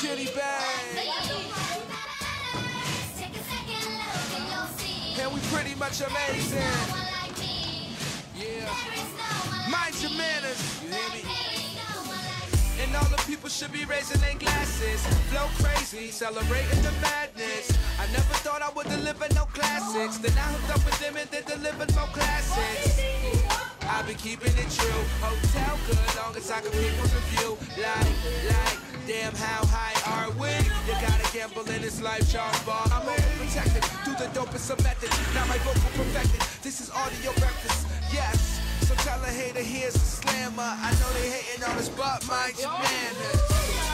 Kitty bang. And we pretty much amazing. Yeah. Mind your manners. You hear me? And all the people should be raising their glasses. Flow crazy, celebrating the madness. I never thought I would deliver no classics. Then I hooked up with them and they delivered more classics. I've been keeping it true. Hotel good, long as I can keep a review. Like, damn, how high are we? You gotta gamble in this life, Charles Ball. I'm overprotected, do the dopest of methods. Now my vocal perfected, this is audio breakfast, yes. So tell a hater here's a slammer. I know they hating on us, but mind your manners.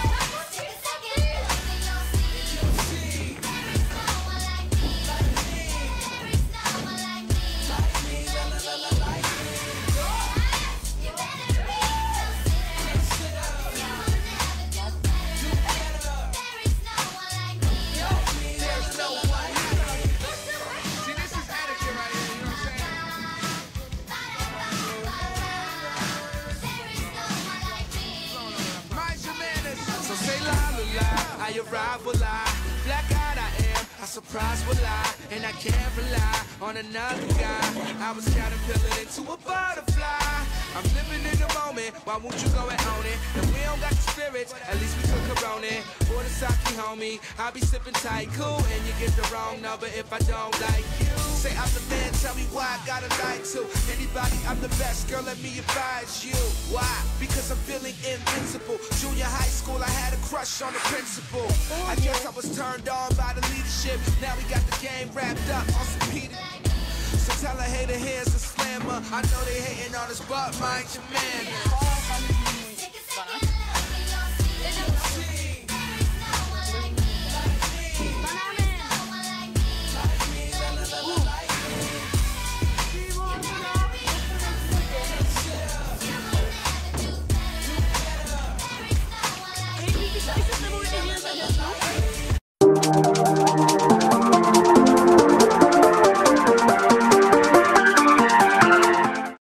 I arrive will I, black-eyed I am, I surprise will I, and I can't rely on another guy. I was caterpillar into a butterfly. I'm living in the moment, why won't you go and own it? And we don't got the spirits, at least we took Corona. Or the sake, homie, I be sipping tight, cool, and you get the wrong number if I don't like you. Say I'm the man, tell me why I gotta lie to anybody. I'm the best, girl, let me advise you. Why? Because I'm feeling invincible. Junior high school, I had a crush on the principal. I guess I was turned on by the leadership. Now we got the game wrapped up on some Peter. So tell a hater here's a slammer. I know they hating on us, but mind your man.